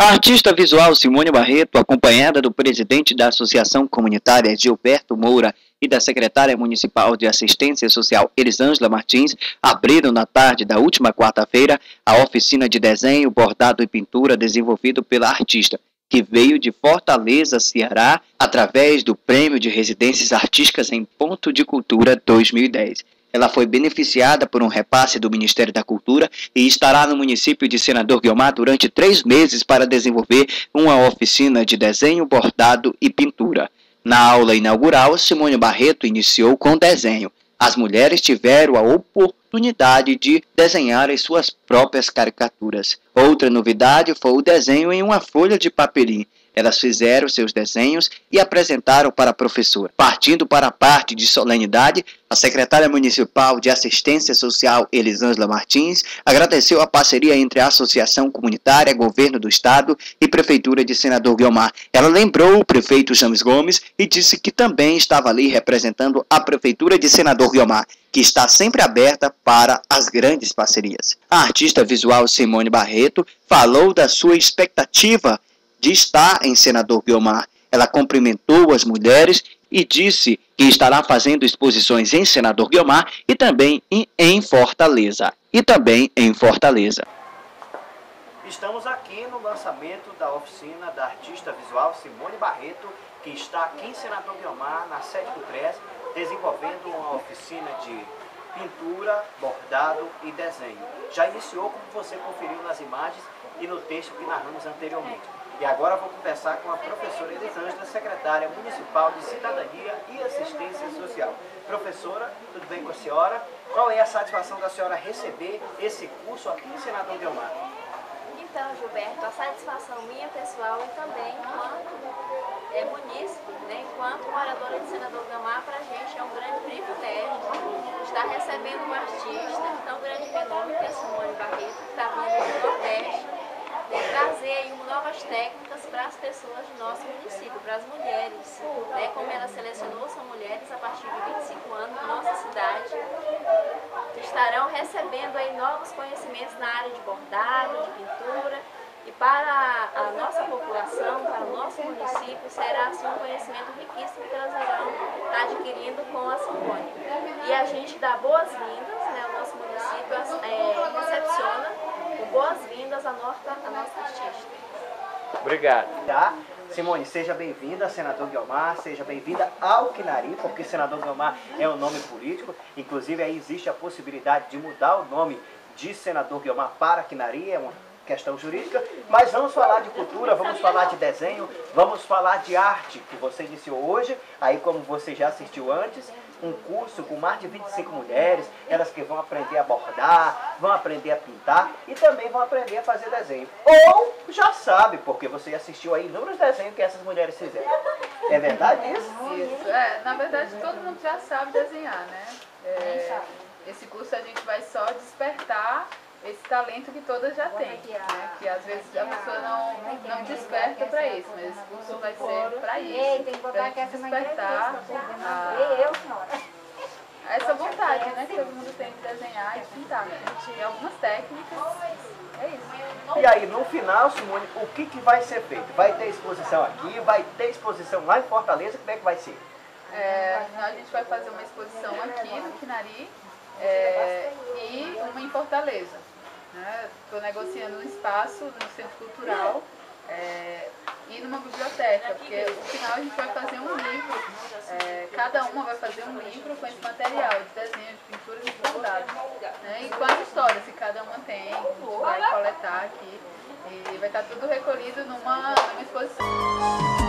A artista visual Simone Barreto, acompanhada do presidente da Associação Comunitária Gilberto Moura e da secretária municipal de Assistência Social Elisângela Martins, abriram na tarde da última quarta-feira a oficina de desenho, bordado e pintura desenvolvido pela artista, que veio de Fortaleza, Ceará, através do Prêmio de Residências Artísticas em Ponto de Cultura 2010. Ela foi beneficiada por um repasse do Ministério da Cultura e estará no município de Senador Guiomar durante 3 meses para desenvolver uma oficina de desenho, bordado e pintura. Na aula inaugural, Simone Barreto iniciou com desenho. As mulheres tiveram a oportunidade de desenhar as suas próprias caricaturas. Outra novidade foi o desenho em uma folha de papelim. Elas fizeram seus desenhos e apresentaram para a professora. Partindo para a parte de solenidade, a secretária municipal de Assistência Social, Elisângela Martins, agradeceu a parceria entre a Associação Comunitária, Governo do Estado e Prefeitura de Senador Guiomar. Ela lembrou o prefeito James Gomes e disse que também estava ali representando a Prefeitura de Senador Guiomar, que está sempre aberta para as grandes parcerias. A artista visual Simone Barreto falou da sua expectativa de estar em Senador Guiomar. Ela cumprimentou as mulheres e disse que estará fazendo exposições em Senador Guiomar e também em Fortaleza. Estamos aqui no lançamento da oficina da artista visual Simone Barreto, que está aqui em Senador Guiomar, na sede do CRES, desenvolvendo uma oficina de pintura, bordado e desenho. Já iniciou, como você conferiu nas imagens e no texto que narramos anteriormente. E agora vou conversar com a professora Elisângela, secretária municipal de Cidadania e Assistência Social. Professora, tudo bem com a senhora? Qual é a satisfação da senhora receber esse curso aqui em Senador Guiomar? Então, Gilberto, a satisfação minha pessoal e também enquanto munícipe, enquanto moradora de Senador Guiomar, para a gente é um grande privilégio estar recebendo uma artista tão grande renome que é a Simone Barreto, que está vindo do Nordeste, trazer aí novas técnicas para as pessoas do nosso município, para as mulheres, como ela selecionou, são mulheres a partir de 25 anos na nossa cidade, que estarão recebendo aí novos conhecimentos na área de bordado, de pintura, e para a nossa população, para o nosso município, será assim um conhecimento riquíssimo que elas irão estar adquirindo com a Simone. E a gente dá boas-vindas, o nosso município recepciona com boas-vindas a nossa artista. Obrigado. Tá? Simone, seja bem-vinda, Senador Guiomar, seja bem-vinda ao Quinari, porque Senador Guiomar é um nome político, inclusive aí existe a possibilidade de mudar o nome de Senador Guiomar para Quinari, é uma questão jurídica, mas vamos falar de cultura, vamos falar de desenho, vamos falar de arte, que você iniciou hoje, aí como você já assistiu antes, um curso com mais de 25 mulheres, elas que vão aprender a bordar, vão aprender a pintar e também vão aprender a fazer desenho. Ou já sabe, porque você assistiu aí inúmeros desenhos que essas mulheres fizeram. É verdade isso? Isso, na verdade todo mundo já sabe desenhar, esse curso a gente vai só despertar esse talento que todas já têm, que às vezes a pessoa não desperta para isso, mas esse curso vai ser para isso, para a gente despertar essa vontade, que todo mundo tem de desenhar e pintar. A gente tem algumas técnicas, é isso. E aí, no final, Simone, o que vai ser feito? Vai ter exposição aqui, vai ter exposição lá em Fortaleza, como é que vai ser? A gente vai fazer uma exposição aqui no Quinari e uma em Fortaleza. Estou negociando um espaço no Centro Cultural e numa biblioteca, porque no final a gente vai fazer um livro, cada uma vai fazer um livro com esse material de desenho, de pintura e de bordado, e com as histórias que cada uma tem, a gente vai coletar aqui e vai estar tudo recolhido numa exposição.